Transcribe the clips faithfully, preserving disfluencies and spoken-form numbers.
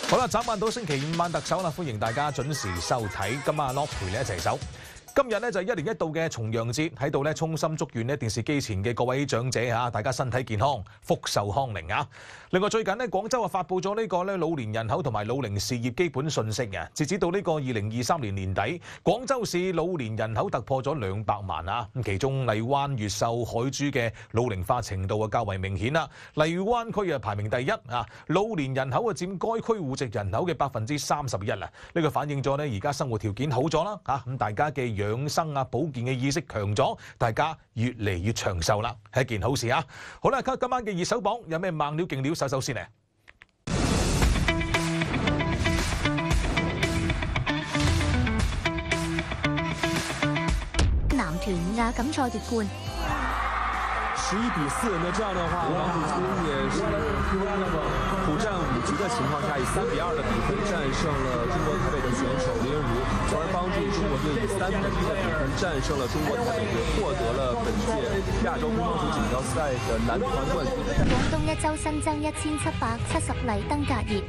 好啦，眨眼到星期五晚特首啦，歡迎大家準時收睇。今晚 Lock 陪你一齊走。今日咧就係一年一度嘅重陽節，喺度咧衷心祝願咧電視機前嘅各位長者嚇，大家身體健康、福壽康寧啊！另外最近咧廣州啊發布咗呢個咧老年人口同埋老齡事業基本信息嘅，截止到呢個二零二三年年底，廣州市老年人口突破咗兩百萬啊！咁其中荔灣、越秀、海珠嘅老齡化程度啊較為明顯啦。荔灣區啊排名第一啊，老年人口啊佔該區戶籍人口嘅百分之三十一啊！呢個反映咗咧而家生活條件好咗啦嚇，咁大家嘅養生啊保健嘅意識強咗，大家越嚟越長壽啦，係一件好事啊！好啦，今晚嘅熱搜榜有咩猛料勁料？首首先嚟。 男團亞錦賽奪冠。 十一比四，那這樣的話，王祖洙也是苦戰五局的情況下，以三比二的比分戰勝了中國台北的選手林昀儒，從而幫助中國隊以三比一的比分戰勝了中國台北隊，獲得了本屆亞洲乒乓球錦標賽的男團冠軍。 廣東一週新增一千七百七十例登革熱，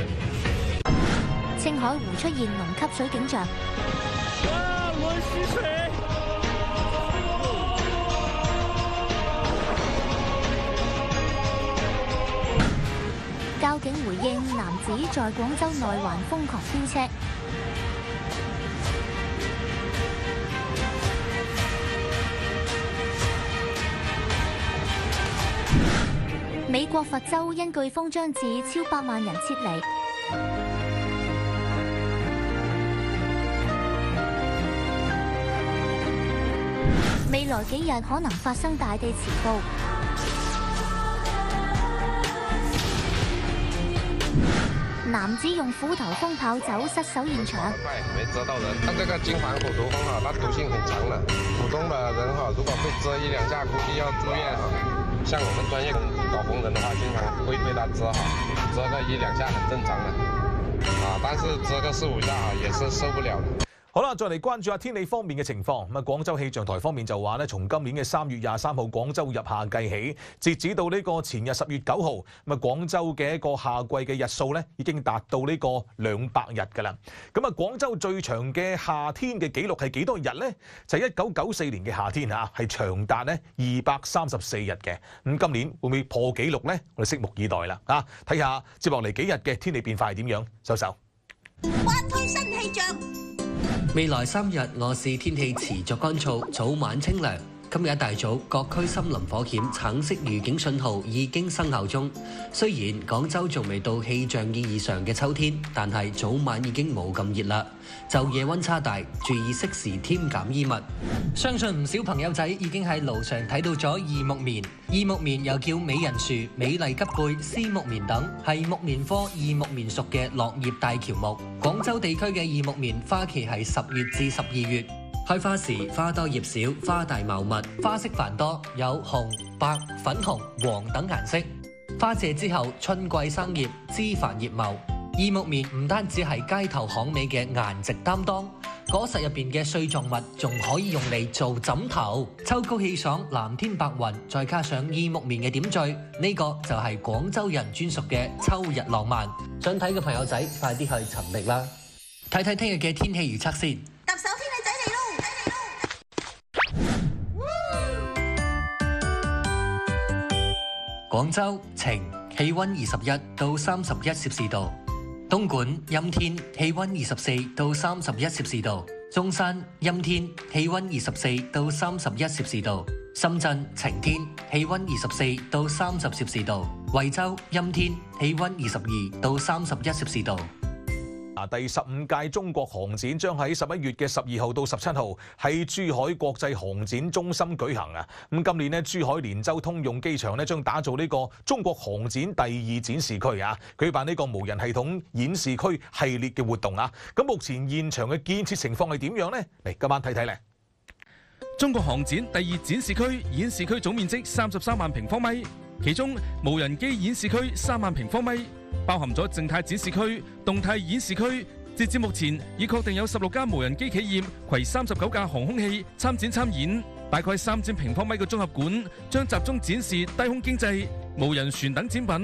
青海湖出現濃級水景象。 哇！我吸水。 交警回應男子在廣州內環瘋狂飆車。美國佛州因颶風將至，超百萬人撤離。未來幾日可能發生大地磁暴。男子用斧頭蜂炮走失手現場。 沒蟄到人，但這個金環虎毒蜂哈，它毒性很強的，普通的人哈，如果被蟄一兩下，估計要住院哈。像我們專業搞蜂人的話，經常會被它蟄哈，蟄個一兩下很正常的，啊，但是蟄個四五下哈，也是受不了的。 好啦，再嚟關注下天氣方面嘅情況。咁啊，廣州氣象台方面就話咧，從今年嘅三月廿三號廣州入夏計起，截止到呢個前日十月九號，咁啊，廣州嘅一個夏季嘅日數咧，已經達到呢個兩百日㗎啦。咁啊，廣州最長嘅夏天嘅紀錄係幾多日咧？就係一九九四年嘅夏天嚇，係長達咧二百三十四日嘅。咁今年會唔會破紀錄咧？我哋拭目以待啦。啊，睇下接落嚟幾日嘅天氣變化係點樣？收手。 關推新氣象。 未來三日，我市天氣持續乾燥，早晚清涼。今日一大早，各區森林火險橙色預警信號已經生效中。雖然廣州仲未到氣象意義上嘅秋天，但係早晚已經冇咁熱啦。晝夜溫差大，注意適時添減衣物。相信唔少朋友仔已經喺路上睇到咗異木棉。異木棉又叫美人樹、美麗吉貝、絲木棉等，係木棉科異木棉屬嘅落葉大喬木。廣州地區嘅異木棉花期係十月至十二月。開花時花多葉少，花大茂密，花色繁多，有紅、白、粉紅、黃等顏色。花謝之後，春季生葉，枝繁葉茂。異木棉唔單止係街頭巷尾嘅顏值擔當，果實入邊嘅碎狀物仲可以用嚟做枕頭。秋高氣爽，藍天白雲，再加上異木棉嘅點綴，呢、這個就係廣州人專屬嘅秋日浪漫。想睇嘅朋友仔，快啲去尋覓啦！睇睇聽日嘅天氣預測先。 特首天氣仔嚟咯！ 廣州晴，氣溫二十一到三十一攝氏度；東莞陰天，氣溫二十四到三十一攝氏度；中山陰天，氣溫二十四到三十一攝氏度；深圳晴天，氣溫二十四到三十攝氏度；惠州陰天，氣溫二十二到三十一攝氏度。 啊！第十五屆中國航展將喺十一月嘅十二號到十七號喺珠海國際航展中心舉行啊！咁今年呢，珠海連州通用機場呢將打造呢個中國航展第二展示區啊，舉辦呢個無人系統演示區系列嘅活動啊！咁目前現場嘅建設情況係點樣呢？嚟今晚睇睇咧。 中國航展第二展示區演示區總面積三十三萬平方米，其中無人機演示區三萬平方米。包含咗靜態展示區、動態演示區。截至目前，已確定有十六家無人機企業攜三十九架航空器參展參演。大概三千平方米嘅綜合館將集中展示低空經濟、無人船等展品。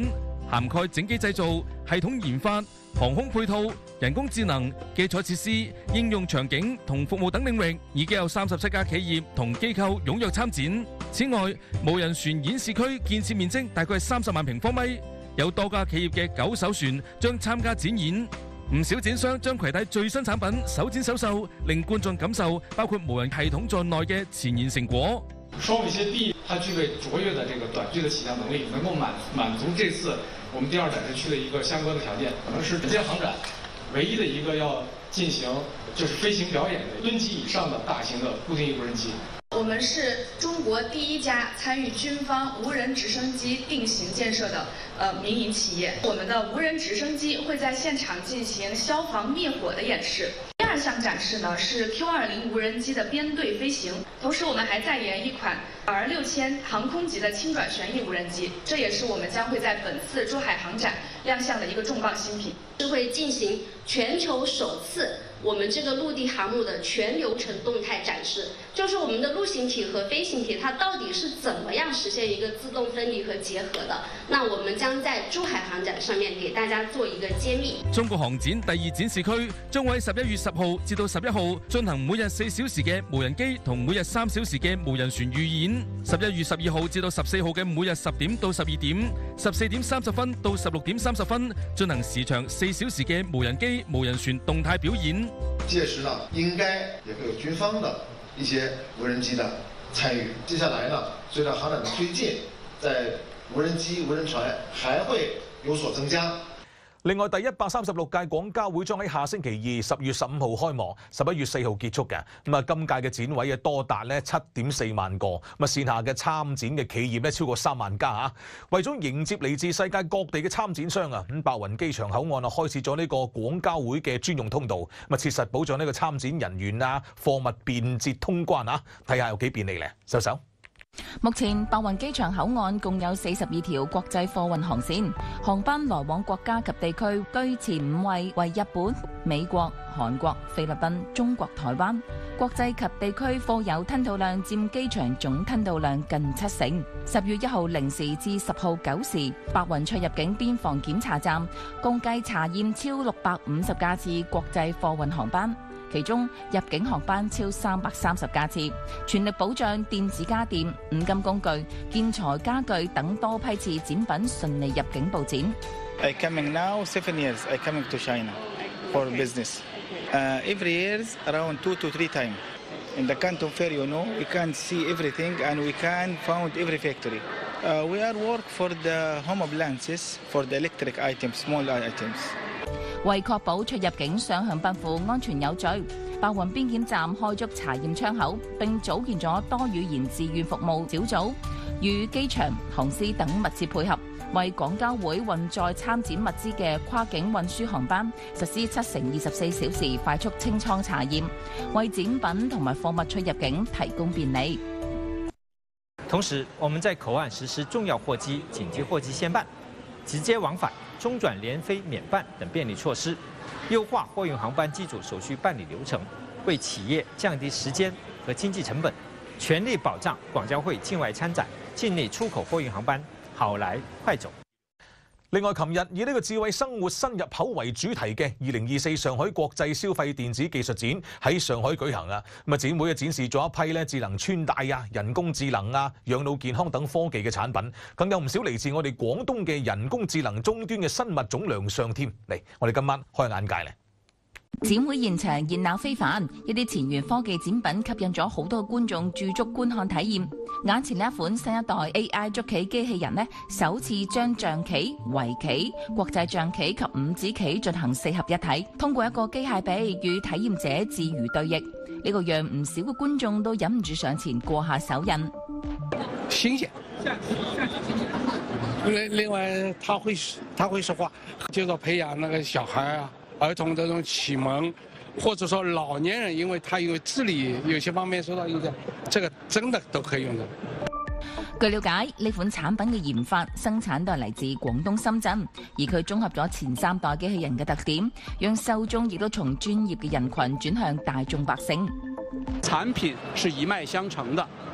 涵蓋整機製造、系統研發、航空配套、人工智能、基礎設施、應用場景同服務等領域，已經有三十七家企業同機構踴躍參展。此外，無人船演示區建設面積大概係三十萬平方米，有多家企業嘅九艘船將參加展演。唔少展商將攜帶最新產品首展首售，令觀眾感受包括無人系統在內嘅前沿成果。 雙尾蟹 D 它具備卓越的這個短距的起降能力，能夠滿滿足這次我們第二展示區的一個相關的條件，可能是本屆航展唯一的一個要進行就是飛行表演的噸級以上的大型的固定翼無人機。 我們是中國第一家參與軍方無人直升機定型建設的呃民營企業。我們的無人直升機會在現場進行消防滅火的演示。第二項展示呢是 Q 二零無人機的編隊飛行，同時我們還在研一款 R 六千航空級的輕轉旋翼無人機，這也是我們將會在本次珠海航展亮相的一個重磅新品。 是會進行全球首次我們這個陸地航母的全流程動態展示，就是我們的陸行體和飛行體它到底是怎麼樣實現一個自動分離和結合的。那我們將在珠海航展上面給大家做一個揭秘。 中國航展第二展示區將會喺十一月十號至到十一號進行每日四小時嘅無人機同每日三小時嘅無人船預演。十一月十二號至到十四號嘅每日十點到十二點、十四點三十分到十六點三十分進行時長四小時嘅無人機、無人船動態表演。 屆時呢，應該也會有軍方的一些無人機的參與。接下來呢，隨着航展的推進，在無人機、無人船還會有所增加。 另外，第一百三十六屆廣交會將喺下星期二十月十五號開幕，十一月四號結束嘅。咁啊，今屆嘅展位啊多達咧七點四萬個，咁啊線下嘅參展嘅企業咧超過三萬家嚇。為咗迎接嚟自世界各地嘅參展商啊，咁白雲機場口岸啊開設咗呢個廣交會嘅專用通道，咁啊切實保障呢個參展人員啊貨物便捷通關啊，睇下有幾便利咧，收手。 目前白雲機場口岸共有四十二條國際貨運航線，航班來往國家及地區居前五位為日本、美國、韓國、菲律賓、中國台灣。國際及地區貨有吞吐量佔機場總吞吐量近七成。十月一號零時至十號九時，白雲出入境邊防檢查站共計查驗超六百五十架次國際貨運航班。其中入境航班超三百三十架次，全力保障電子家電、五金工具、建材家具等多批次展品順利入境佈展。 I coming now seven years. I coming to China for business. Uh, every year around two to three times. In the Canton Fair, you know, we can see everything and we can found every factory. Uh, we are work for the home appliances, for the electric items, small items. 為確保出入境雙向奔赴安全有序，白雲邊檢站開足查驗窗口，並組建咗多語言自願服務小組，與機場、航司等密切配合，為廣交會運載參展物資嘅跨境運輸航班實施七乘二十四小時快速清倉查驗，為展品同埋貨物出入境提供便利。 同時，我們在口岸實施重要貨機緊急貨機先辦、直接往返、中轉聯飛免辦等便利措施，優化貨運航班機組手續辦理流程，為企業降低時間和經濟成本，全力保障廣交會境外參展、境內出口貨運航班好來快走。 另外，琴日以呢個智慧生活新入口為主題嘅二零二四上海國際消費電子技術展喺上海舉行啊！咁啊，展會啊展示咗一批咧智能穿戴啊、人工智能啊、養老健康等科技嘅產品，更有唔少嚟自我哋廣東嘅人工智能終端嘅新物種亮相添。嚟，我哋今晚開眼界咧。 展會現場熱鬧非凡，一啲前沿科技展品吸引咗好多觀眾駐足觀看體驗。眼前呢一款新一代 A I 捉棋機器人呢，首次將象棋、圍棋、國際象棋及五子棋進行四合一體，通過一個機械臂與體驗者自如對弈，呢個讓唔少嘅觀眾都忍唔住上前過下手印。 新鮮。另另外，他會他會說話，就是培養那個小孩啊。兒童這種啟蒙，或者說老年人，因為他有智力有些方面受到影響，這個真的都可以用的。 據了解，呢款產品嘅研發、生產都係嚟自廣東深圳，而佢綜合咗前三代機器人嘅特點，讓受眾亦都從專業嘅人群轉向大眾百姓。 產品是一脈相承的，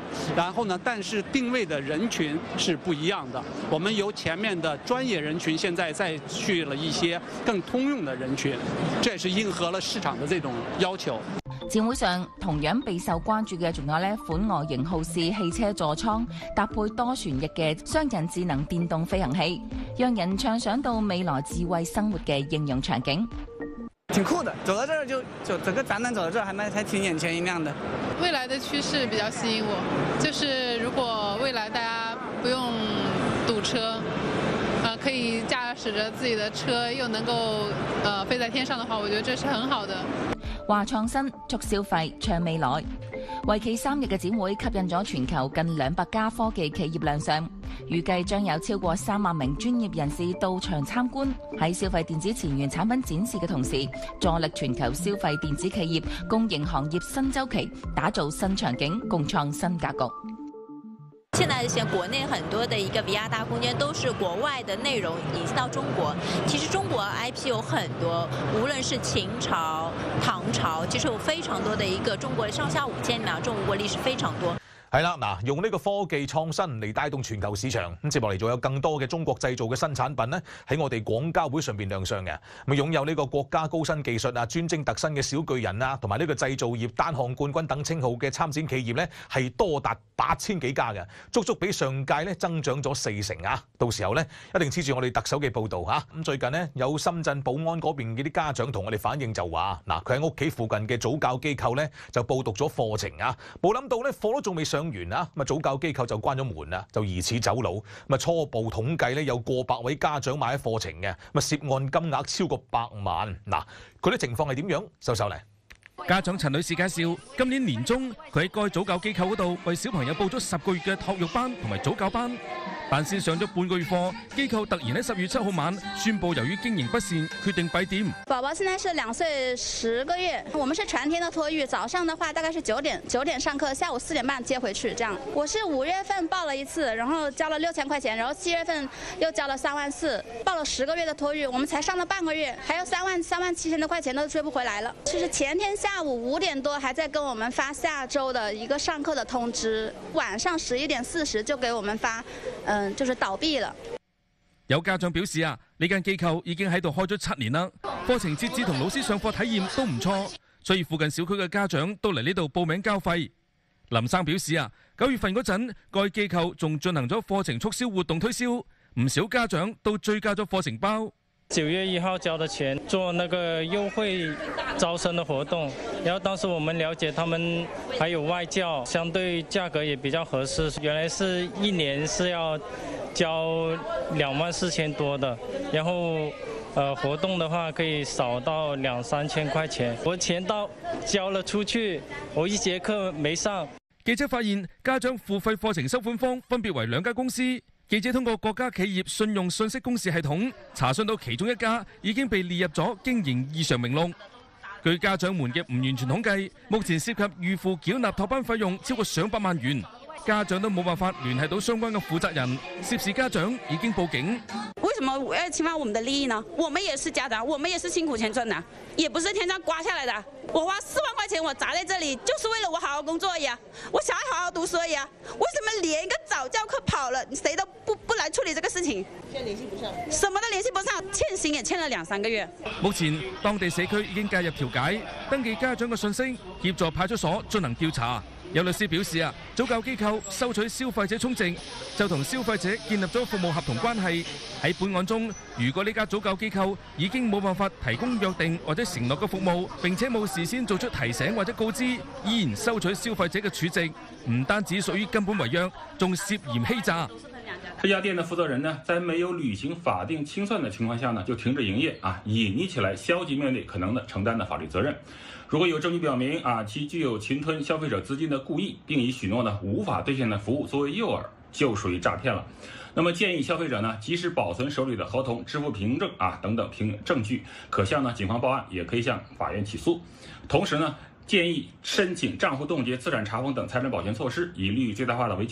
然后呢，但是定位的人群是不一样的。我们由前面的专业人群，现在再去了一些更通用的人群，这也是應合了市場的這種要求。 展會上同樣備受關注嘅，仲有呢款外型好似汽車座艙，搭配多旋翼嘅雙人智能電動飛行器，讓人暢想到未來智慧生活嘅應用場景。 挺酷的，走到這兒就就整個展覽走到這兒還蠻還挺眼前一亮的。 未來的趨勢比較吸引我，就是如果未來大家不用堵車，呃，可以駕駛着自己的車又能夠呃飛在天上的話，我覺得這是很好的。 話創新、促消費、唱未來，為期三日嘅展會吸引咗全球近兩百家科技企業亮相，預計將有超過三萬名專業人士到場參觀。喺消費電子前沿產品展示嘅同時，助力全球消費電子企業共贏行業新週期，打造新場景，共創新格局。 现在现国内很多的一个 V R 大空间都是国外的内容引进到中国。其实中国 I P 有很多，无论是秦朝、唐朝，其实有非常多的一个中國上下五千年，中國歷史非常多。 係啦，嗱，用呢個科技創新嚟帶動全球市場，咁接落嚟仲有更多嘅中國製造嘅新產品咧，喺我哋廣交會上邊亮相嘅。咁擁有呢個國家高新技術啊、專精特新嘅小巨人啊，同埋呢個製造業單項冠軍等稱號嘅參展企業咧，係多達八千幾家嘅，足足比上屆咧增長咗四成啊！到時候咧一定黐住我哋特首嘅報導嚇。咁最近呢，有深圳寶安嗰邊嘅啲家長同我哋反映就話，嗱，佢喺屋企附近嘅早教機構咧就報讀咗課程啊，冇諗到咧課都仲未上完啊，咁啊早教機構就關咗門啦，就疑似走佬。咁啊初步統計咧有過百位家長買咗課程嘅，咁啊涉案金額超過百萬。嗱，佢啲情況係點樣？收手嚟。 家長陳女士介紹，今年年中佢喺該早教機構嗰度為小朋友報咗十個月嘅托育班同埋早教班，但先上咗半個月課，機構突然喺十月七號晚宣布，由於經營不善，決定閉店。 寶寶現在是兩歲十個月，我們是全天的托育，早上的話大概是九點九點上課，下午四點半接回去，這樣。我是五月份報了一次，然後交了六千塊錢，然後七月份又交了三萬四，報了十個月的托育，我們才上了半個月，還有三萬三萬七千多塊錢都追不回來了。就是前天下午五點多還在跟我們發下周的一個上課的通知，晚上十一點四十就給我們發，嗯，就是倒閉了。 有家長表示啊，呢間機構已經喺度開咗七年啦，課程設置同老師上課體驗都唔錯，所以附近小區嘅家長都嚟呢度報名交費。林生表示啊，九月份嗰陣，該機構仲進行咗課程促銷活動推銷，唔少家長都追加咗課程包。 九月一號交的錢做那個優惠招生的活動，然後當時我們了解他們還有外教，相對價格也比較合適。原來是一年是要交兩萬四千多的，然後呃活動的話可以少到兩三千塊錢。我錢到交了出去，我一節課沒上。 記者發現家長付費課程收款方分別為兩家公司。記者通過國家企業信用信息公示系統查詢到其中一家已經被列入咗經營異常名錄。據家長們嘅唔完全統計，目前涉及預付繳納托班費用超過上百萬元，家長都冇辦法聯繫到相關嘅負責人，涉事家長已經報警。 為什麼要侵犯我們的利益呢？我們也是家長，我們也是辛苦錢賺的，也不是天上刮下來的。我花四萬塊錢我砸在這裡，就是為了我好好工作而已啊，我小孩好好讀書而已啊。為什麼連一個早教課跑了，誰都不不來處理這個事情？現在聯繫不上，什麼都聯繫不上，欠薪也欠了兩三個月。 目前當地社區已經介入調解，登記家長嘅信息，協助派出所進行調查。有律師表示啊，早教機構收取消費者充值，就同消費者建立咗服務合同關係。喺本案中，如果呢家早教機構已經冇辦法提供約定或者承諾嘅服務，並且冇事先做出提醒或者告知，依然收取消費者嘅儲值，唔單止屬於根本違約，仲涉嫌欺詐。 這家店的負責人呢，在沒有履行法定清算的情況下呢，就停止營業啊，隱匿起來，消極面對可能的承擔的法律責任。如果有證據表明啊，其具有侵吞消費者資金的故意，並以許諾呢無法兌現的服務作為誘餌，就屬於詐騙了。那麼建議消費者呢，及時保存手裏的合同、支付憑證啊等等憑證據，可向呢警方報案，也可以向法院起訴。同時呢，建議申請賬戶凍結、資產查封等財產保全措施，以利於最大化的維權。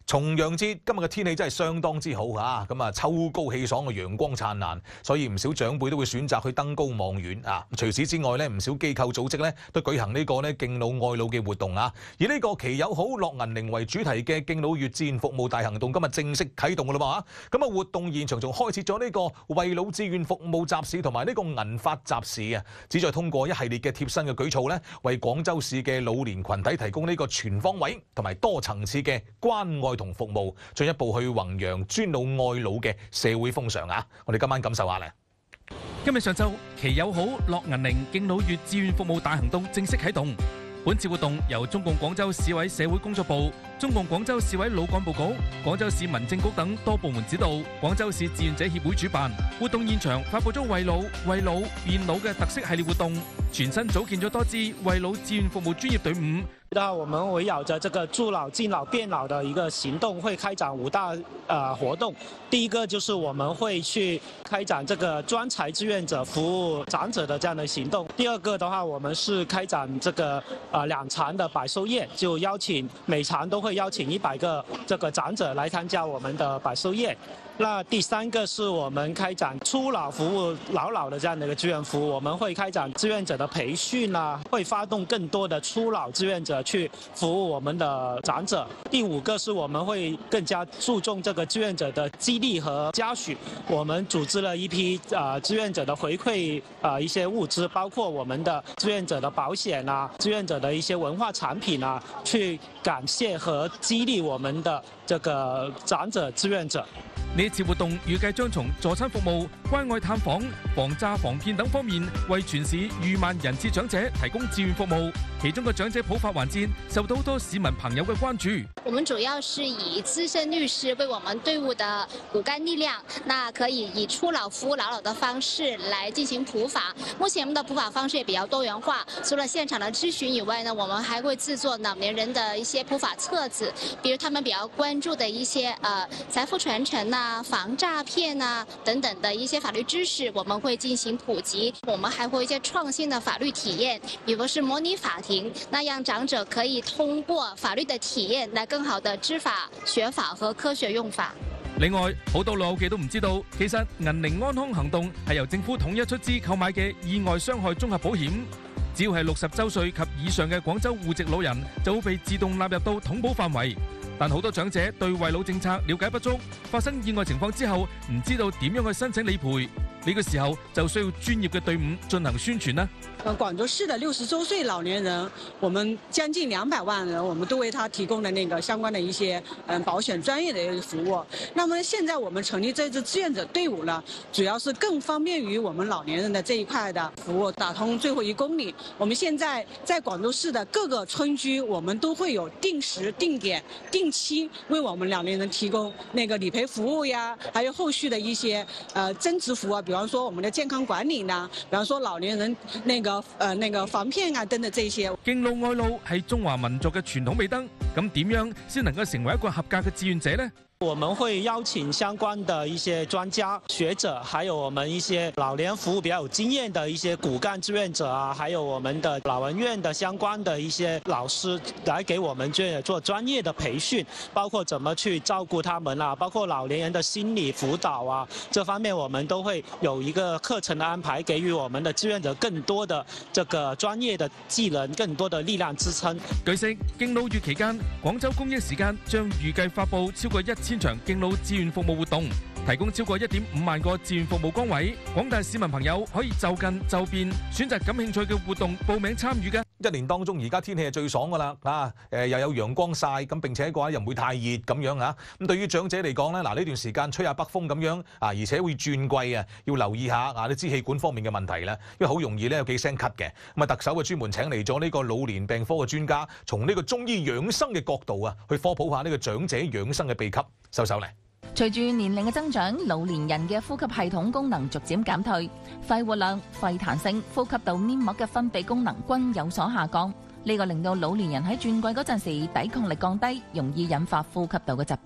重陽節今日嘅天氣真係相當之好嚇，咁啊秋高氣爽嘅陽光燦爛，所以唔少長輩都會選擇去登高望遠啊。除此之外咧，唔少機構組織咧都舉行呢個咧敬老愛老嘅活動啊。而呢個祈友好樂銀鈴為主題嘅敬老月志願服務大行動今日正式啟動㗎啦噃。咁啊活動現場仲開設咗呢個為老志願服務集市同埋呢個銀髮集市啊，旨在通過一系列嘅貼身嘅舉措咧，為廣州市嘅老年群體提供呢個全方位同埋多層次嘅關愛同服務，進一步去弘揚尊老愛老嘅社會風尚啊！我哋今晚感受下咧。 今日上晝，祈友好樂銀鈴敬老月志願服務大行動正式啟動。本次活動由中共廣州市委社會工作部、中共廣州市委老幹部局、廣州市民政局等多部門指導，廣州市志願者協會主辦。活動現場發佈咗為老、為老、變老嘅特色系列活動，全新組建咗多支為老志願服務專業隊伍。 那我們圍繞着這個助老、敬老、變老的一個行動，會開展五大呃活動。第一個就是我們會去開展這個專才志願者服務長者的這樣的行動。第二個的話，我們是開展這個呃兩場的百壽宴，就邀請每場都會邀請一百個這個長者來參加我們的百壽宴。那第三個是我們開展初老服務老老的這樣的一個志願服務，我們會開展志願者的培訓啊，會發動更多的初老志願者去服務我們的長者。第五個是我們會更加注重這個志願者的激勵和嘉許，我們組織了一批啊志願者的回饋啊一些物資，包括我們的志願者的保險啊，志願者的一些文化產品啊，去感謝和激勵我們的這個長者志願者。 呢一次活動預計將從助餐服務、關愛探訪、防詐防騙等方面，為全市逾萬人次長者提供志願服務。其中嘅長者普法環節受到好多市民朋友嘅關注。 我們主要是以資深律師為我們隊伍的骨幹力量，那可以以初老服務老老的方式來進行普法。目前我們的普法方式也比較多元化，除了現場的諮詢以外呢，我們還會製作老年人的一些普法冊子，比如他們比較關注的一些呃財富傳承啊、防詐騙啊等等的一些法律知識，我們會進行普及。我們還會有一些創新的法律體驗，比如是模擬法庭，那讓長者可以通過法律的體驗來更好的知法、學法和科學用法。 另外，好多老友記都唔知道，其實銀鈴安康行動係由政府統一出資購買嘅意外傷害綜合保險。只要係六十週歲及以上嘅廣州戶籍老人，就會被自動納入到統保範圍。但好多長者對惠老政策了解不足，發生意外情況之後，唔知道點樣去申請理賠。呢個時候就需要專業嘅隊伍進行宣傳啦。 呃，廣州市的六十週歲老年人，我們將近兩百萬人，我們都為他提供了那個相關的一些嗯保險專業的服務。那麼現在我們成立這支志願者隊伍呢，主要是更方便於我們老年人的這一塊的服務，打通最後一公里。我們現在在廣州市的各個村居，我們都會有定時、定點、定期為我們老年人提供那個理賠服務呀，還有後續的一些呃增值服務啊，比方說我們的健康管理呢，比方說老年人那個呃那個防騙啊等等這些。 敬老愛老係中華民族嘅傳統美德，咁點樣先能夠成為一個合格嘅志願者呢？ 我們會邀請相關的一些專家學者，還有我們一些老年服務比較有經驗的一些骨幹志願者啊，還有我們的老人院的相關的一些老師來給我們志願者做專業的培訓，包括怎麼去照顧他們啊，包括老年人的心理輔導啊，這方面我們都會有一個課程的安排，給予我們的志願者更多的這個專業的技能，更多的力量支撐。 據悉，敬老月期間，廣州公益時間將預計發佈超過一千場敬老志願服務活動，提供超過一點五萬個志願服務崗位，廣大市民朋友可以就近就便選擇感興趣嘅活動報名參與嘅。 一年當中，而家天氣係最爽噶啦，啊誒又有陽光曬，咁並且嘅話又唔會太熱咁樣啊。咁對於長者嚟講咧，嗱呢段時間吹下北風咁樣啊，而且會轉季啊，要留意下啊啲支氣管方面嘅問題咧，因為好容易咧有幾聲咳嘅。咁啊，特首啊專門請嚟咗呢個老年病科嘅專家，從呢個中醫養生嘅角度啊，去科普下呢個長者養生嘅秘笈。收手嚟。 隨住年齡嘅增長，老年人嘅呼吸系統功能逐漸減退，肺活量、肺彈性、呼吸道黏膜嘅分泌功能均有所下降。呢個令到老年人喺轉季嗰陣時抵抗力降低，容易引發呼吸道嘅疾病。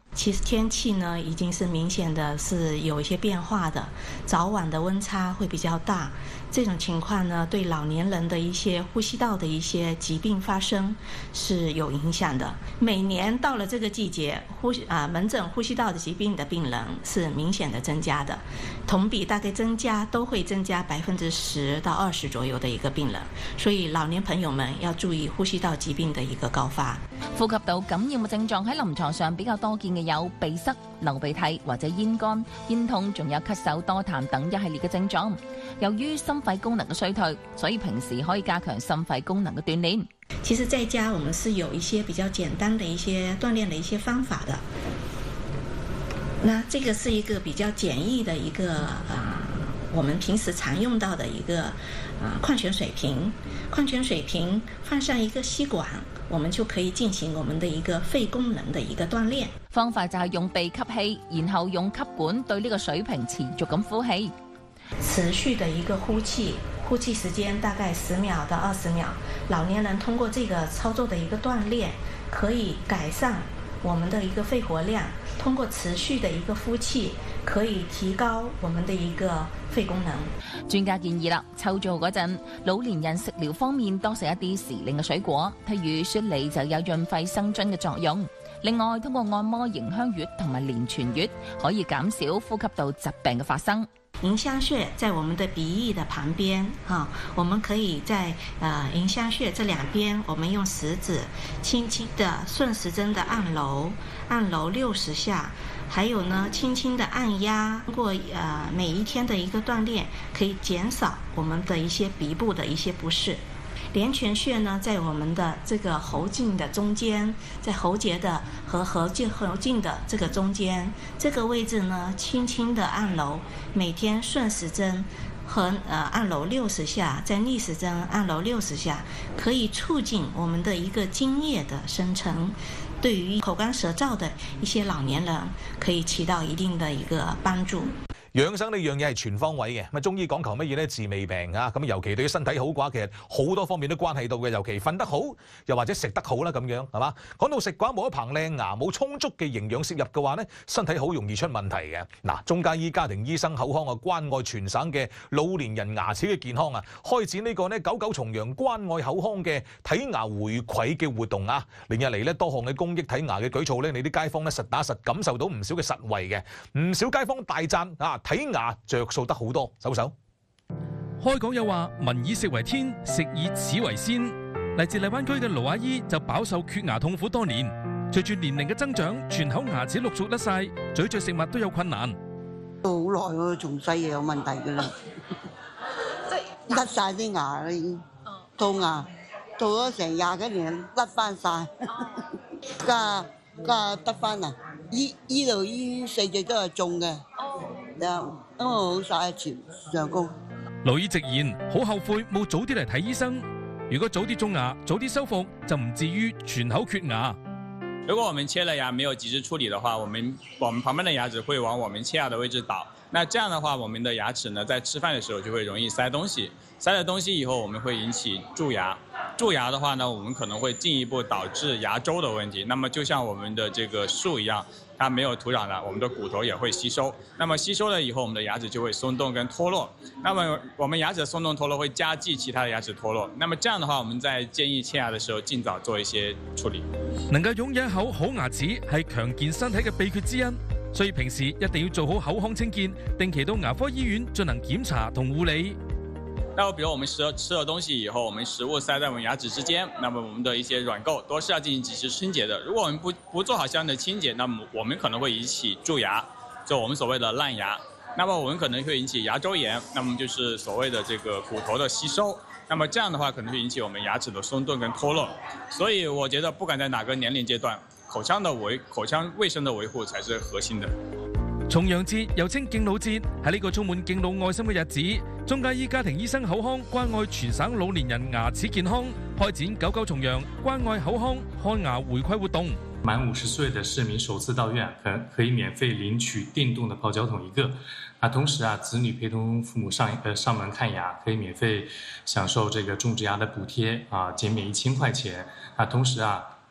其实天气呢已经是明显的是有一些变化的，早晚的温差会比较大。这种情况呢，对老年人的一些呼吸道的一些疾病发生是有影响的。每年到了这个季节，呼啊门诊呼吸道的疾病的病人是明显的增加的，同比大概增加都会增加百分之十到二十左右的一个病人。所以老年朋友們要注意呼吸道疾病的一個高發。 呼吸道感染嘅症狀喺臨床上比較多見嘅有鼻塞、流鼻涕或者咽乾、咽痛，仲有咳嗽、多痰等一系列嘅症狀。由於心肺功能嘅衰退，所以平時可以加強心肺功能嘅鍛鍊。 其實在家我們是有一些比較簡單的一些鍛鍊的一些方法的。那這個是一個比較簡易的一個啊、呃，我們平時常用到的一個啊、呃、礦泉水瓶，礦泉水瓶放上一個吸管，我們就可以進行我們的一個肺功能的一個鍛鍊。 方法就係用鼻吸氣，然後用吸管對呢個水瓶持續咁呼氣， 持續的一個呼氣，呼氣時間大概十秒到二十秒。老年人通過這個操作的一個鍛鍊，可以改善我們的一個肺活量。通過持續的一個呼氣，可以提高我們的一個肺功能。 專家建議啦，秋燥嗰陣，老年人食療方面多食一啲時令嘅水果，譬如雪梨就有潤肺生津嘅作用。另外，通過按摩迎香穴同埋連泉穴，可以減少呼吸道疾病嘅發生。 迎香穴在我們的鼻翼的旁邊啊，我們可以在呃迎香穴這兩邊，我們用食指輕輕的順時針的按揉，按揉六十下，還有呢輕輕的按壓。通過呃每一天的一個鍛鍊，可以減少我們的一些鼻部的一些不適。連泉穴呢，在我們的這個喉鏡的中間，在喉結的和喉鏡喉鏡的這個中間，這個位置呢，輕輕的按揉，每天順時針和呃按揉六十下，再逆時針按揉六十下，可以促進我們的一個津液的生成，對於口乾舌燥的一些老年人，可以起到一定的一個幫助。 養生呢樣嘢係全方位嘅，咁中醫講求乜嘢咧？治未病啊！咁尤其對身體好嘅話，其實好多方面都關係到嘅。尤其瞓得好，又或者食得好啦，咁樣係嘛？講到食嘅話，冇一棚靚牙，冇充足嘅營養攝入嘅話咧，身體好容易出問題嘅。嗱，中嘉醫家庭醫生口腔啊，關愛全省嘅老年人牙齒嘅健康啊，開展呢個呢九九重陽關愛口腔嘅睇牙回饋嘅活動啊，連日嚟呢多項嘅公益睇牙嘅舉措咧，你啲街坊咧實打實感受到唔少嘅實惠嘅，唔少街坊大讚啊！睇牙着數得好多，手手。 開講有話，民以食為天，食以齒為先。嚟自荔灣區嘅盧阿姨就飽受缺牙痛苦多年，隨住年齡嘅增長，全口牙齒陸續甩晒，咀嚼食物都有困難。 好耐喎，從細就有問題㗎啦，即係甩晒啲牙啦已經，套牙套咗成廿幾年，甩翻晒，家家得翻啊！依依度依四隻都係種嘅。因為好晒前上高， 盧姨直言好後悔冇早啲嚟睇醫生。如果早啲種牙，早啲修復，就唔至於全口缺牙。 如果我們切了牙沒有及時處理的話，我們我們旁邊的牙齒會往我們切牙的位置倒。那這樣的話，我們的牙齒呢，在吃飯的時候就會容易塞東西，塞了東西以後，我們會引起蛀牙。蛀牙的話呢，我們可能會進一步導致牙周的問題。那麼就像我們的這個樹一樣，它沒有土壤了，我們的骨頭也會吸收。那麼吸收了以後，我們的牙齒就會鬆動跟脫落。那麼我們牙齒的鬆動脫落會加劇其他的牙齒脫落。那麼這樣的話，我們在建議切牙的時候，盡早做一些處理。 能夠擁有一口好牙齒係強健身體嘅秘訣之一，所以平時一定要做好口腔清潔，定期到牙科醫院進行檢查同護理。 那比如我們食吃了東西以後，我們食物塞在我們牙齒之間，那麼我們的一些軟垢都是要進行及時清潔的。如果我們不不做好相應的清潔，那麼我們可能會引起蛀牙，就我們所謂的爛牙。那麼我們可能會引起牙周炎，那麼就是所謂的這個骨頭的吸收。那麼這樣的話可能會引起我們牙齒的鬆動跟脫落。所以我覺得不管在哪個年齡階段，口腔的維口腔衛生的維護才是核心的。 重陽節又稱敬老節，喺呢個充滿敬老愛心嘅日子，中嘉醫家庭醫生口腔關愛全省老年人牙齒健康，開展九九重陽關愛口腔看牙回饋活動。 滿五十歲的市民首次到院，可可以免費領取電動的泡膠桶一個。啊，同時啊，子女陪同父母上呃上門看牙，可以免費享受這個種植牙的補貼啊，減免一千塊錢。啊，同時啊。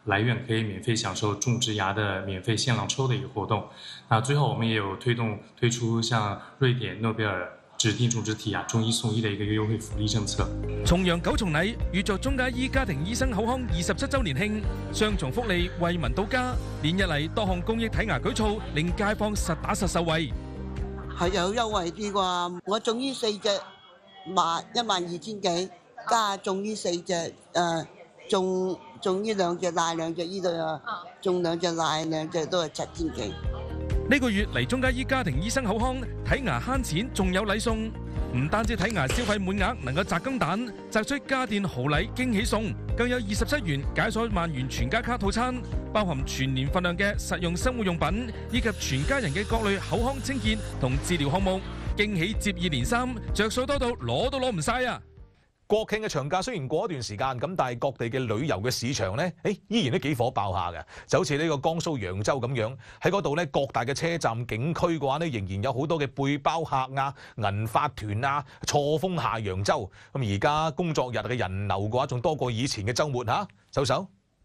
来院可以免费享受种植牙的免费现场抽的一个活动。那最後我們也有推動推出像瑞典諾貝爾指定種植體啊中一送一的一個優惠福利政策。 重陽九重禮預祝中嘉醫家庭醫生口腔二十七週年慶，雙重福利惠民到家，連日嚟多項公益睇牙舉措令街坊實打實受惠。 係有優惠啲啩，我中呢四隻萬一萬二千幾，加中呢四隻誒中中呢兩隻奶兩隻呢度啊，中兩隻奶兩隻都係七千幾。 呢個月嚟中嘉醫家庭醫生口腔睇牙慳錢，仲有禮送，唔單止睇牙消費滿額能夠擲金蛋，擲出家電豪禮驚喜送，更有二十七元解鎖萬元全家卡套餐，包含全年份量嘅實用生活用品，以及全家人嘅各類口腔清潔同治療項目，驚喜接二連三，着數多到攞都攞唔晒啊！ 國慶嘅長假雖然過一段時間咁，但係各地嘅旅遊嘅市場咧，誒依然都幾火爆下嘅。就好似呢個江蘇揚州咁樣，喺嗰度咧各大嘅車站景區嘅話咧，仍然有好多嘅背包客啊、銀髮團啊錯峰下揚州。咁而家工作日嘅人流嘅話，仲多過以前嘅週末嚇。搜搜。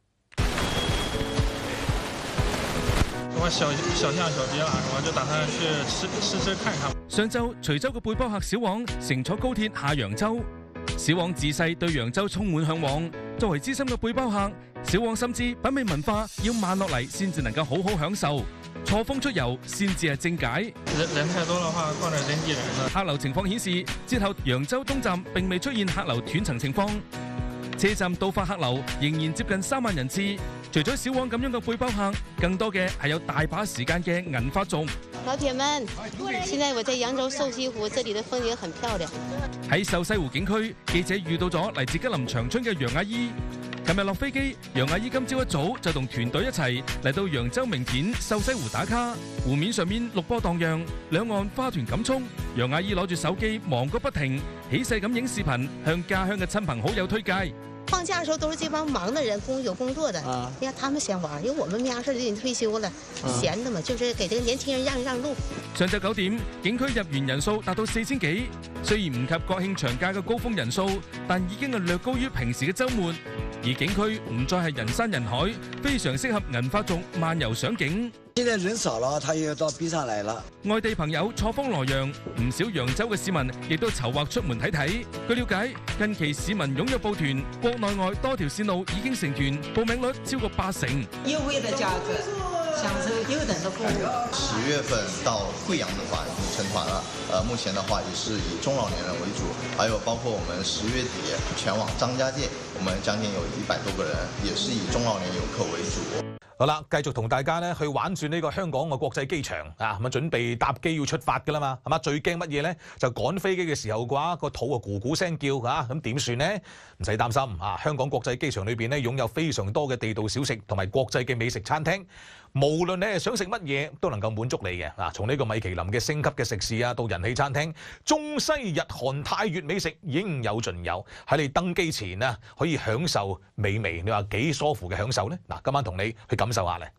我小小巷小街啦，我就打算去吃吃吃看看。 上週徐州嘅背包客小王乘坐高鐵下揚州。小王自細對揚州充滿向往，作為資深嘅背包客，小王深知品味文化要慢落嚟先至能夠好好享受，錯峰出遊先至係正解。 人人太多嘅話，況且人擠人啦。 客流情況顯示，節後揚州東站並未出現客流斷層情況，車站到發客流仍然接近三萬人次。除咗小王咁樣嘅背包客，更多嘅係有大把時間嘅銀髮族。 老鐵們，現在我在揚州瘦西湖，這裡的風景很漂亮。 喺瘦西湖景區，記者遇到咗嚟自吉林長春嘅楊阿姨。琴日落飛機，楊阿姨今朝一早就同團隊一齊嚟到揚州名片瘦西湖打卡。湖面上面綠波蕩漾，兩岸花團錦簇。楊阿姨攞住手機忙個不停，起勢咁影視頻，向家鄉嘅親朋好友推介。 放假的時候都是這幫忙的人，工有工作的，啊，你看他們閒玩，因為我們沒啥事，已經退休了，閒的嘛，就是給這個年輕人讓一讓路。 上晝九點，景區入園人數達到四千幾，雖然唔及國慶長假嘅高峰人數，但已經係略高於平時嘅週末。而景區唔再係人山人海，非常適合銀髮族漫遊賞景。 現在人少了，他也到邊上來了。 外地朋友錯峰來揚，唔少揚州嘅市民亦都籌劃出門睇睇。據了解，近期市民踴躍報團，國內外多條線路已經成團，報名率超過八成。 優惠的價格，享受優等的服務。 十月份到惠陽的團已經成團了，呃，目前的話也是以中老年人為主，還有包括我們十月底前往張家界，我們將近有一百多個人，也是以中老年遊客為主。 好啦，繼續同大家咧去玩轉呢個香港嘅國際機場啊，咁啊準備搭機要出發㗎啦嘛，係嘛？最驚乜嘢咧？就趕飛機嘅時候嘅話，個肚啊咕咕聲叫嚇，咁點算咧？唔使擔心啊！香港國際機場裏邊咧擁有非常多嘅地道小食同埋國際嘅美食餐廳，無論你係想食乜嘢都能夠滿足你嘅啊！從呢個米其林嘅星級嘅食肆啊，到人氣餐廳，中西日韓泰粵美食應有盡有。喺你登機前啊，可以享受美味，你話幾舒服嘅享受咧？嗱，今晚同你去感受下咧。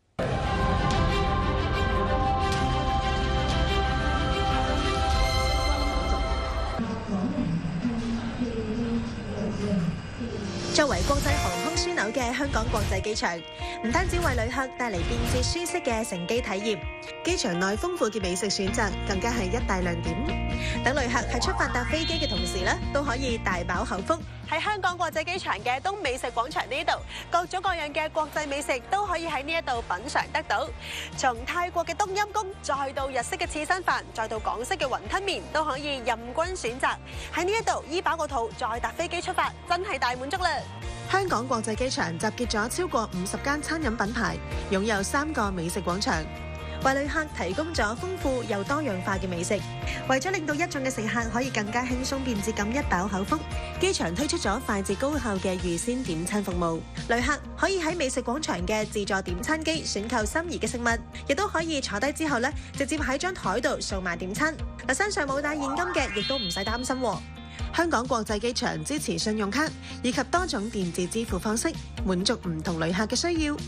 作為國際航空樞紐嘅香港國際機場，唔單止為旅客帶嚟便捷舒適嘅乘機體驗，機場內豐富嘅美食選擇更加係一大亮點。等旅客喺出發搭飛機嘅同時咧，都可以大飽口福。喺香港國際機場嘅東美食廣場呢度，各種各樣嘅國際美食都可以喺呢一度品嚐得到。從泰國嘅冬陰功，再到日式嘅刺身飯，再到港式嘅雲吞麵，都可以任君選擇。喺呢一度醫飽個肚，再搭飛機出發，真係大滿足啦！香港國際機場集結咗超過五十間餐飲品牌，擁有三個美食廣場，為旅客提供咗豐富又多樣化嘅美食。為咗令到一眾嘅食客可以更加輕鬆便捷咁一飽口福，機場推出咗快捷高效嘅預先點餐服務。旅客可以喺美食廣場嘅自助點餐機選購心儀嘅食物，亦都可以坐低之後咧，直接喺張台度掃碼點餐。嗱，身上冇帶現金嘅，亦都唔使擔心。香港國際機場支持信用卡以及多種電子支付方式，滿足唔同旅客嘅需要。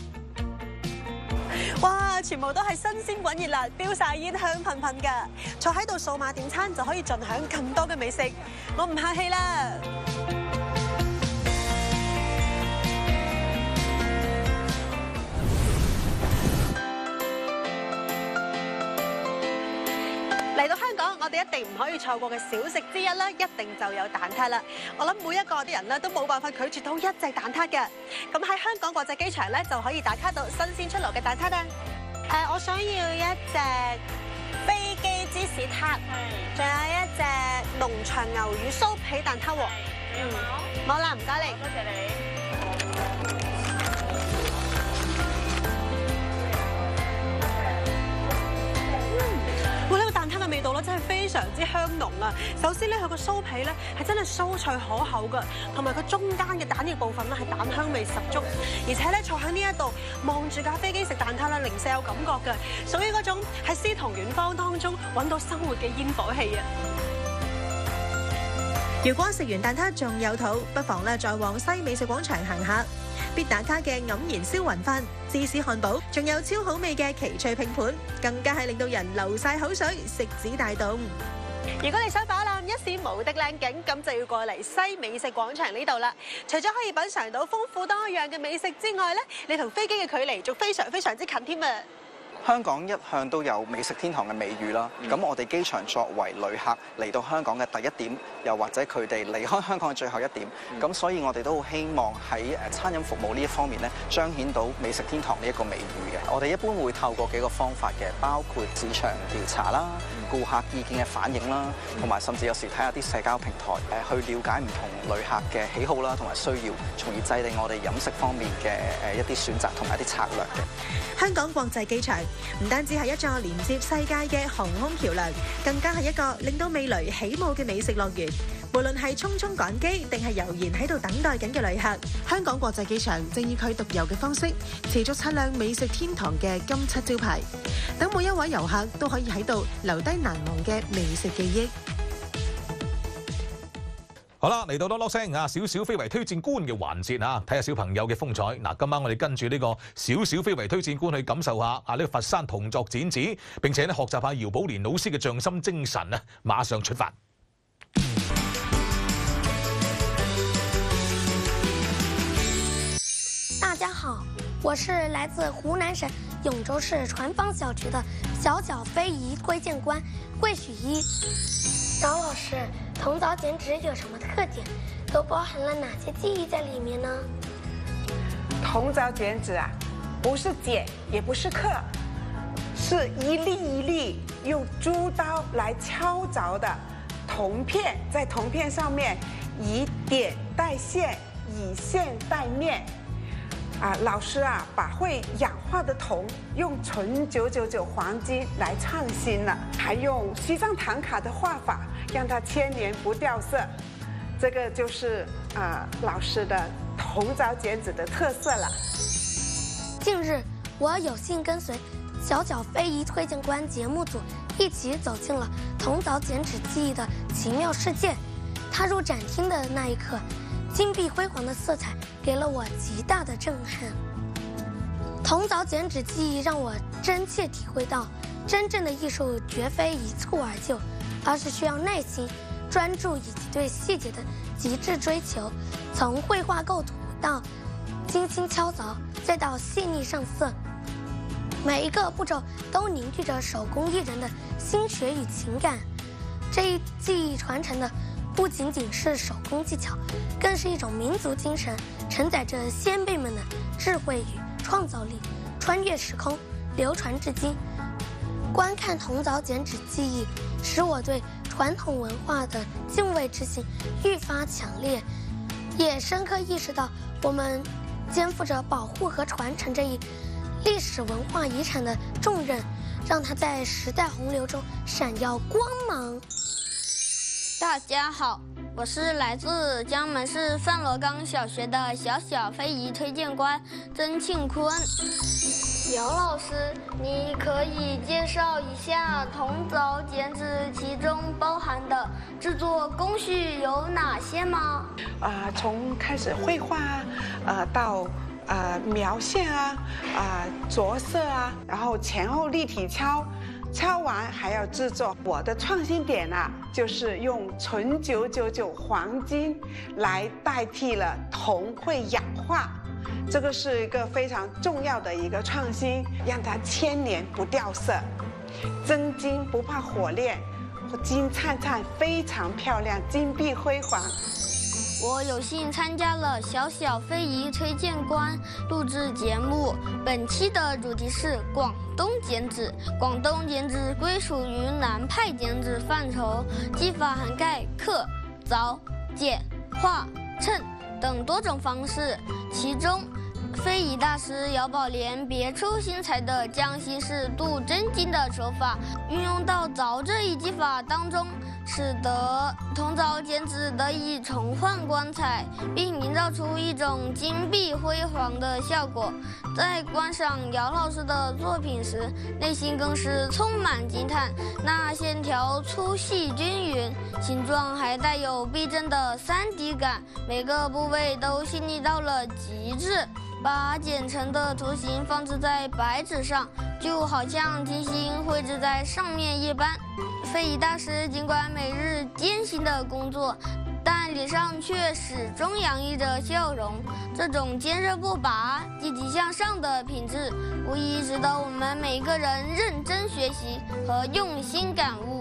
哇！全部都係新鮮滾熱辣，飆晒煙，香噴噴㗎。坐喺度掃碼點餐就可以盡享咁多嘅美食，我唔客氣啦。 嚟到香港，我哋一定唔可以錯過嘅小食之一啦，一定就有蛋撻啦。我諗每一個啲人咧都冇辦法拒絕到一隻蛋撻嘅。咁喺香港國際機場咧就可以打卡到新鮮出爐嘅蛋撻啦。誒，我想要一隻飛機芝士撻，仲有一隻農場牛乳酥皮蛋撻喎。嗯，冇啦，唔該你，多謝你。哇！呢個蛋撻嘅味道咧真係非常之香濃啊！首先咧，佢個酥皮咧係真係酥脆可口㗎，同埋佢中間嘅蛋嘅部分咧係蛋香味十足，而且咧坐喺呢一度望住架飛機食蛋撻咧，零舍有感覺㗎，屬於嗰種喺詩同遠方當中揾到生活嘅煙火氣啊！如果食完蛋撻仲有肚，不妨咧再往西美食廣場行下，必打卡嘅黯然銷魂飯、芝士漢堡，仲有超好味嘅奇趣拼盤，更加係令到人流晒口水，食指大動。如果你想飽覽一試無敵靚景，咁就要過嚟西美食廣場呢度啦。除咗可以品嚐到豐富多樣嘅美食之外咧，你同飛機嘅距離仲非常非常之近添啊！ 香港一向都有美食天堂嘅美譽啦，咁、嗯、我哋機場作為旅客嚟到香港嘅第一點，又或者佢哋離開香港嘅最後一點，咁、嗯、所以我哋都好希望喺誒餐飲服務呢一方面咧，彰顯到美食天堂呢一個美譽嘅。我哋一般會透過幾個方法嘅，包括市場調查啦、顧客意見嘅反映啦，同埋甚至有時睇下啲社交平台誒去了解唔同旅客嘅喜好啦，同埋需要，從而制定我哋飲食方面嘅誒一啲選擇同埋一啲策略嘅。 香港國際機場唔單止係一座連接世界嘅航空橋梁，更加係一個令到味蕾起舞嘅美食樂園。無論係匆匆趕機，定係悠然喺度等待緊嘅旅客，香港國際機場正以佢獨有嘅方式，持續擦亮美食天堂嘅金漆招牌，等每一位遊客都可以喺度留低難忘嘅美食記憶。 好啦，嚟到多多聲啊，少少非遺推薦官嘅環節啊，睇下小朋友嘅風采。嗱，今晚我哋跟住呢個少少非遺推薦官去感受下啊呢個佛山銅鑿剪紙，並且咧學習下姚寶蓮老師嘅匠心精神啊！馬上出發。 大家好，我是來自湖南省永州市傳芳小學的小小非遺推薦官桂許一。饒老師，銅鑿剪紙有什麼特點？都包含了哪些技藝在裡面呢？ 銅鑿剪紙啊，不是剪，也不是刻，是一粒一粒用竹刀來敲鑿的銅片，在銅片上面以點帶線，以線帶面。啊，老師啊，把會氧化的銅用純九九九黃金來創新了，還用西藏唐卡的畫法，讓它千年不掉色。這個就是啊，老師的銅鑿剪紙的特色了。 近日，我有幸跟隨小小非遺推薦官節目組一起走進了銅鑿剪紙技藝的奇妙世界。踏入展廳的那一刻，金碧輝煌的色彩給了我極大的震撼。銅鑿剪紙技藝讓我真切體會到，真正的藝術絕非一蹴而就，而是需要耐心、專注以及對細節的極致追求。從繪畫構圖到精心敲鑿，再到細膩上色，每一個步驟都凝聚着手工藝人的心血與情感。這一技藝傳承的不僅僅是手工技巧，更是一種民族精神，承載着先輩們的智慧與創造力，穿越時空，流傳至今。觀看銅鑿剪紙技藝，使我對傳統文化的敬畏之心愈發強烈，也深刻意識到我們肩負着保護和傳承這一歷史文化遺產的重任，讓它在時代洪流中閃耀光芒。 大家好，我是來自江門市范羅崗小學的小小非遺推薦官曾慶坤。姚老師，你可以介紹一下銅鑿剪紙其中包含的製作工序有哪些嗎？ 啊，從開始繪畫啊，到啊描線啊，啊着色啊，然後前後立體敲。敲完還要製作。我的創新點啊，就是用純九九九黃金來代替了銅會氧化，這個是一個非常重要的一個創新，讓它千年不掉色。 真金不怕火炼，金灿灿，非常漂亮，金碧辉煌。 我有幸参加了小小非遗推荐官录制节目，本期的主题是广东剪纸。广东剪纸归属于南派剪纸范畴，技法涵盖刻、凿、剪、画、衬等多种方式，其中非遗大师姚宝莲别出心裁的江西式镀真金的手法运用到凿这一技法当中，使得铜凿剪纸得以重焕光彩，并营造出一种金碧辉煌的效果。在观赏姚老师的作品时，内心更是充满惊叹。那线条粗细均匀，形状还带有逼真的 三 D 感，每个部位都细腻到了极致。把剪成的图形放置在白纸上，就好像精心绘制在上面一般。非遗大师尽管每日艰辛的工作，但脸上却始终洋溢着笑容。这种坚韧不拔、积极向上的品质，无疑值得我们每一个人认真学习和用心感悟。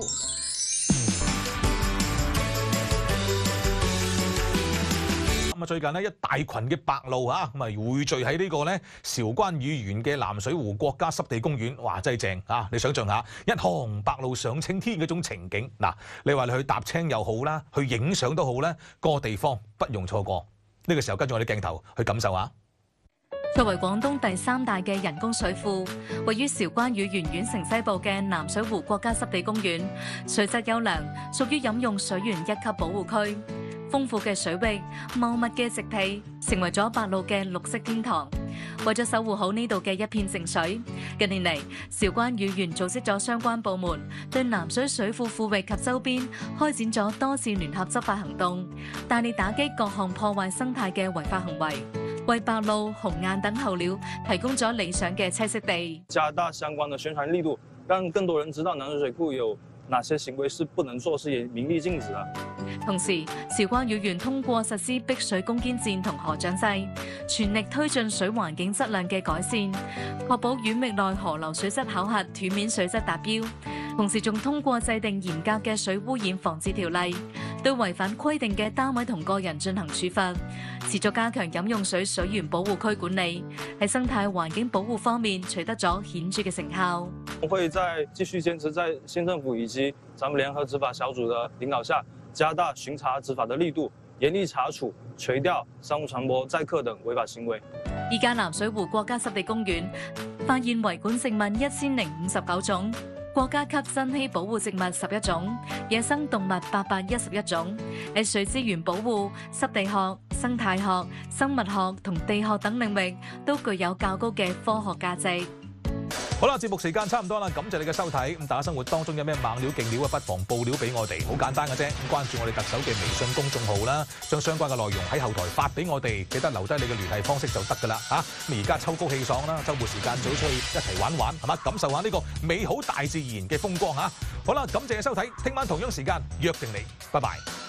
咁啊，最近呢，一大群嘅白鷺啊，咁啊匯聚喺呢個咧韶關語園嘅南水湖國家濕地公園，哇真係正啊！你想象下，一行白鷺上青天嗰種情景，嗱，你話你去踏青又好啦，去影相都好啦，個地方不容錯過。呢個時候跟住我哋鏡頭去感受下。 作為廣東第三大嘅人工水庫，位於韶關語園縣城西部嘅南水湖國家濕地公園，水質優良，屬於飲用水源一級保護區。豐富嘅水域、茂密嘅植被，成為咗白鷺嘅綠色天堂。為咗守護好呢度嘅一片淨水，近年嚟，韶關語園組織咗相關部門，對南水水庫庫域及周邊開展咗多次聯合執法行動，大力打擊各項破壞生態嘅違法行為，為白鷺、紅雁等候鳥提供咗理想嘅棲息地。 加大相關的宣傳力度，讓更多人知道南水水庫有哪些行為是不能做，是也明令禁止的。 同時，韶關語園通過實施碧水攻堅戰同河獎制，全力推進水環境質量嘅改善，確保縣域內河流水質考核斷面水質達標。同時仲通過制定嚴格嘅水污染防治條例，對違反規定嘅單位同個人進行處罰，持續加強飲用水水源保護區管理，喺生態環境保護方面取得咗顯著嘅成效。 我會在繼續堅持在縣政府以及咱們聯合執法小組的領導下，加大巡查執法的力度，嚴厲查處、除掉商務傳播、載客等違法行為。 依家南水湖國家濕地公園發現維管植物一千零五十九種，國家級珍稀保護植物十一種，野生動物八百一十一種，喺水資源保護、濕地學、生態學、生物學同地學等領域都具有較高嘅科學價值。 好啦，節目時間差唔多啦，感謝你嘅收睇。咁大家生活當中有咩猛料勁料啊，不妨報料俾我哋，好簡單嘅啫。咁關注我哋特首嘅微信公眾號啦，將相關嘅內容喺後台發俾我哋，記得留低你嘅聯繫方式就得㗎啦嚇。咁而家秋高氣爽啦，週末時間早出去一齊玩玩，係嘛？感受下呢個美好大自然嘅風光嚇。好啦，感謝收睇，聽晚同樣時間約定你，拜拜。